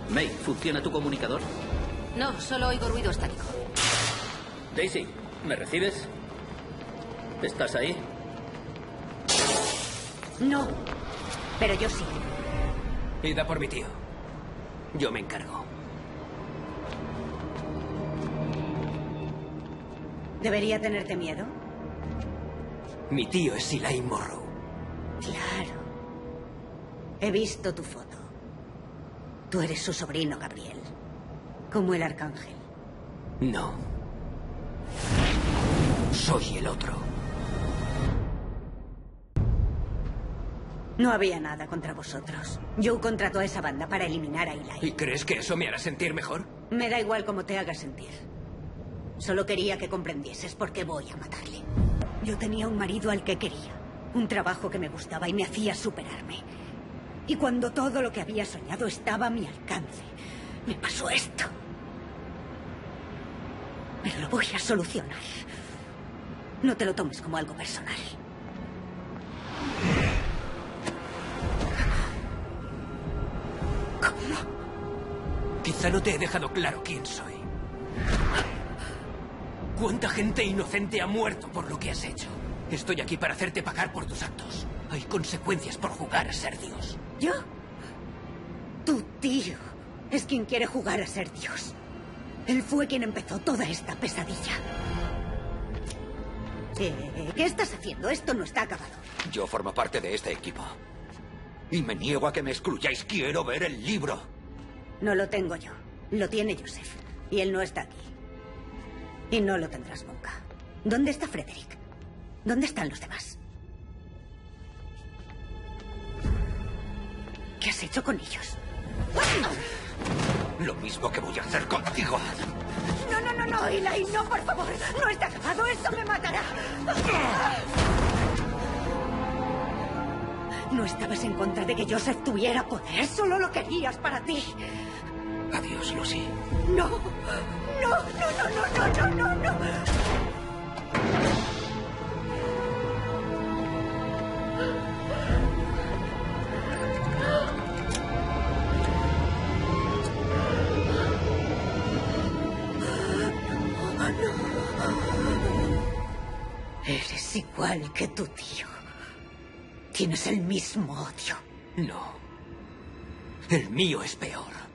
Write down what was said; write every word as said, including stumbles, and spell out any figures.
May, ¿funciona tu comunicador? No, solo oigo ruido estático. Daisy, ¿me recibes? ¿Estás ahí? No, pero yo sí. Id a por mi tío. Yo me encargo. ¿Debería tenerte miedo? Mi tío es Elaine Morrow. Claro. He visto tu foto. Tú eres su sobrino, Gabriel. Como el arcángel. No. Soy el otro. No había nada contra vosotros. Joe contrató a esa banda para eliminar a Eli. ¿Y crees que eso me hará sentir mejor? Me da igual cómo te haga sentir. Solo quería que comprendieses por qué voy a matarle. Yo tenía un marido al que quería. Un trabajo que me gustaba y me hacía superarme. Y cuando todo lo que había soñado estaba a mi alcance, me pasó esto. Pero lo voy a solucionar. No te lo tomes como algo personal. ¿Cómo? Quizá no te he dejado claro quién soy. ¿Cuánta gente inocente ha muerto por lo que has hecho? Estoy aquí para hacerte pagar por tus actos. Hay consecuencias por jugar a ser Dios. ¿Yo? Tu tío es quien quiere jugar a ser Dios. Él fue quien empezó toda esta pesadilla. Eh, ¿Qué estás haciendo? Esto no está acabado. Yo formo parte de este equipo. Y me niego a que me excluyáis. Quiero ver el libro. No lo tengo yo. Lo tiene Joseph. Y él no está aquí. Y no lo tendrás nunca. ¿Dónde está Frederick? ¿Dónde están los demás? ¿Qué has hecho con ellos? Lo mismo que voy a hacer contigo. No, no, no, no, Eli, no, por favor. No está acabado, eso me matará. No estabas en contra de que Joseph tuviera poder, solo lo querías para ti. Adiós, Lucy. No, no, no, no, no, no, no, no, no. Eres igual que tu tío. Tienes el mismo odio. No. El mío es peor.